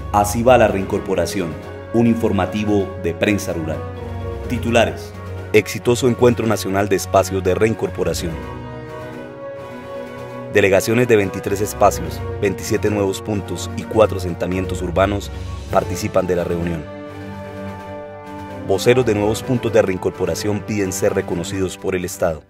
Así va la reincorporación, un informativo de Prensa Rural. Titulares: exitoso encuentro nacional de espacios de reincorporación. Delegaciones de 23 espacios, 27 nuevos puntos y 4 asentamientos urbanos participan de la reunión. Voceros de nuevos puntos de reincorporación piden ser reconocidos por el Estado.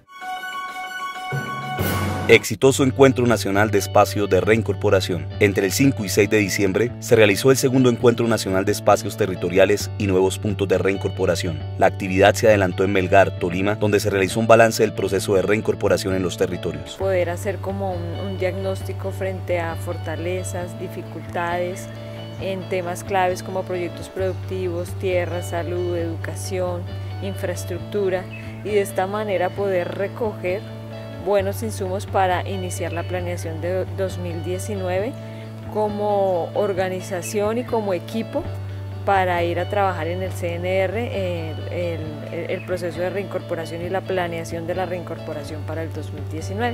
Exitoso encuentro nacional de espacios de reincorporación. Entre el 5 y 6 de diciembre se realizó el segundo encuentro nacional de espacios territoriales y nuevos puntos de reincorporación. La actividad se adelantó en Melgar, Tolima, donde se realizó un balance del proceso de reincorporación en los territorios. Poder hacer como un diagnóstico frente a fortalezas, dificultades en temas claves como proyectos productivos, tierra, salud, educación, infraestructura, y de esta manera poder recoger buenos insumos para iniciar la planeación de 2019 como organización y como equipo para ir a trabajar en el CNR el proceso de reincorporación y la planeación de la reincorporación para el 2019.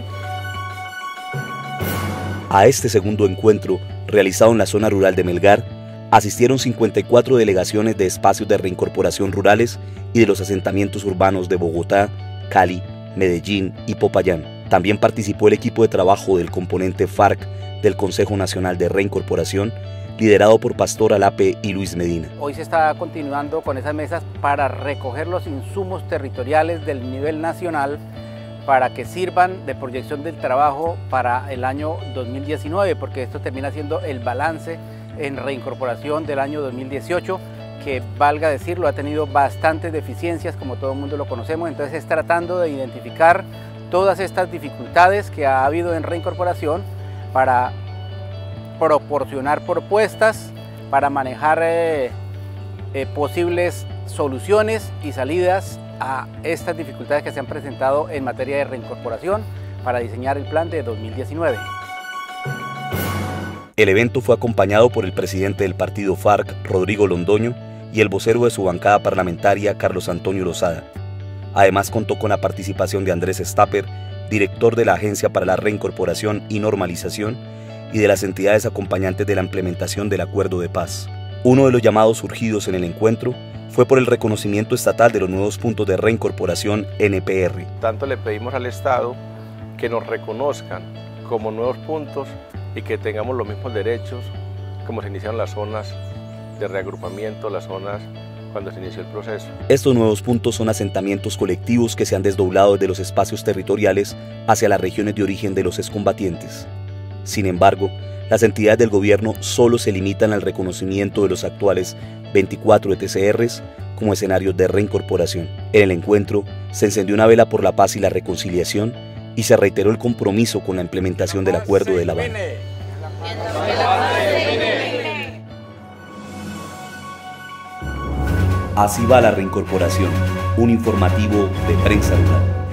A este segundo encuentro, realizado en la zona rural de Melgar, asistieron 54 delegaciones de espacios de reincorporación rurales y de los asentamientos urbanos de Bogotá, Cali, Medellín y Popayán. También participó el equipo de trabajo del componente FARC del Consejo Nacional de Reincorporación, liderado por Pastor Alape y Luis Medina. Hoy se está continuando con esas mesas para recoger los insumos territoriales del nivel nacional para que sirvan de proyección del trabajo para el año 2019, porque esto termina siendo el balance en reincorporación del año 2018, que, valga decirlo, ha tenido bastantes deficiencias, como todo el mundo lo conocemos. Entonces es tratando de identificar todas estas dificultades que ha habido en reincorporación para proporcionar propuestas, para manejar posibles soluciones y salidas a estas dificultades que se han presentado en materia de reincorporación para diseñar el plan de 2019. El evento fue acompañado por el presidente del partido FARC, Rodrigo Londoño, y el vocero de su bancada parlamentaria, Carlos Antonio Lozada. Además contó con la participación de Andrés Stapper, director de la Agencia para la Reincorporación y Normalización, y de las entidades acompañantes de la implementación del Acuerdo de Paz. Uno de los llamados surgidos en el encuentro fue por el reconocimiento estatal de los nuevos puntos de reincorporación NPR. Tanto le pedimos al Estado que nos reconozcan como nuevos puntos y que tengamos los mismos derechos como se iniciaron las zonas de reagrupamiento, las zonas cuando se inició el proceso. Estos nuevos puntos son asentamientos colectivos que se han desdoblado desde los espacios territoriales hacia las regiones de origen de los excombatientes. Sin embargo, las entidades del gobierno solo se limitan al reconocimiento de los actuales 24 ETCRs como escenarios de reincorporación. En el encuentro se encendió una vela por la paz y la reconciliación y se reiteró el compromiso con la implementación del Acuerdo de La Habana. Así va la reincorporación, un informativo de Prensa Rural.